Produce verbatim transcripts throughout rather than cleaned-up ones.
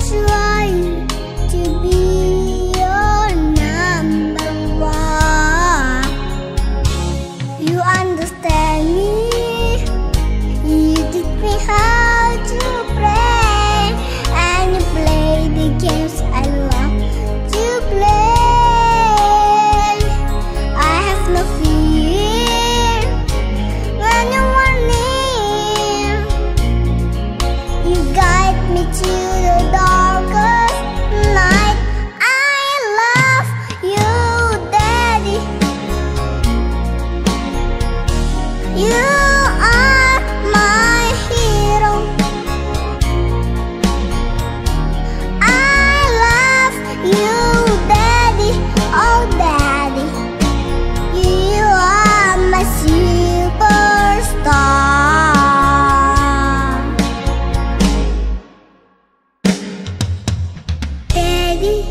try to be your number one. You understand me, you teach me how to play, and you play the games I love to play. I have no fear when you are near. You guide me to the darkest night. I love you, Daddy. You are my hero. I love you, Daddy. Oh, Daddy. You are my superstar. Daddy,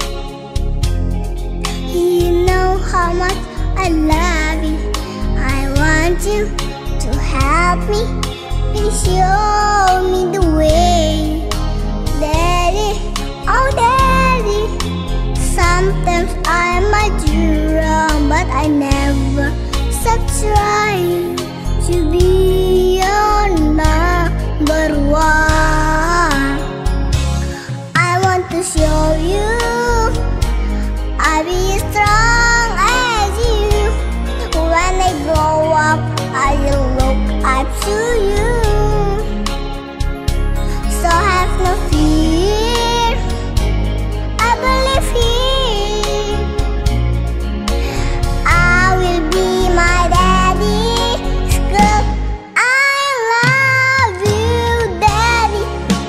you know how much I love you. I want you to help me. Please show me the way. Daddy, oh Daddy. Sometimes I might do wrong, but I never stop trying to be your number one. I want to show you I'll be as strong as you. When I grow up, I will look up to you. So have no fear, I believe here. I will be my daddy's girl. I love you, Daddy.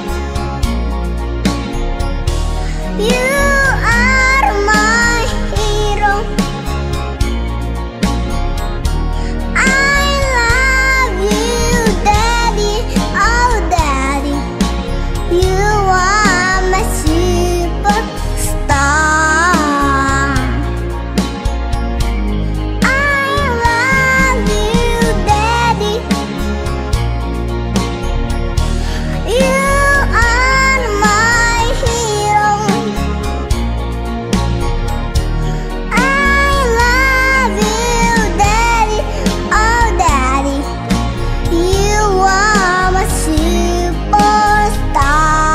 You are my hero. I love you, Daddy. Oh, Daddy. You are my superstar. I love you, Daddy. You are my hero. I love you, Daddy. Oh, Daddy. You are my superstar.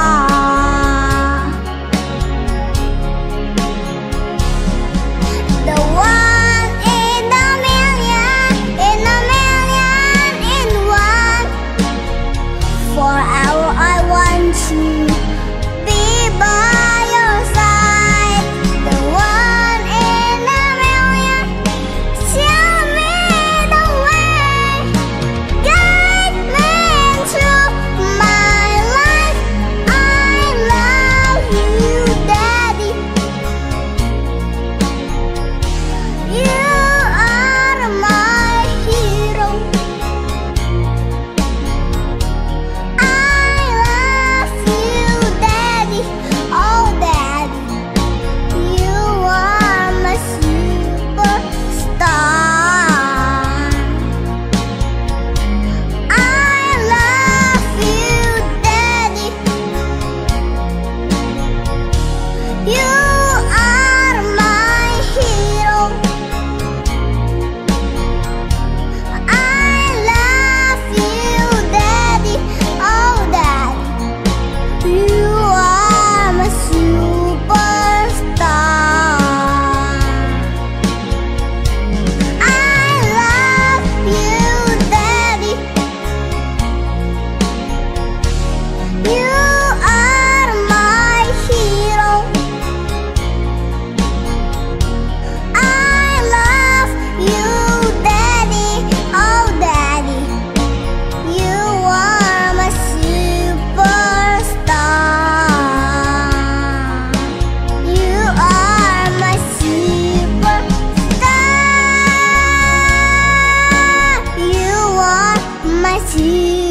The one in a million, in a million, in one. Forever I want to be by your side. The one in a million, show me the way. Guide me through my life. I love you, Daddy. You are my hero. I love you, Daddy. Oh, Daddy. You are my superstar. I love you, Daddy. You are my hero. I love you, Daddy. Oh, Daddy. You are my superstar. I love you, Daddy. You are my hero. I love you, Daddy. Oh, Daddy. You are my superstar. You are my superstar. You are my superstar.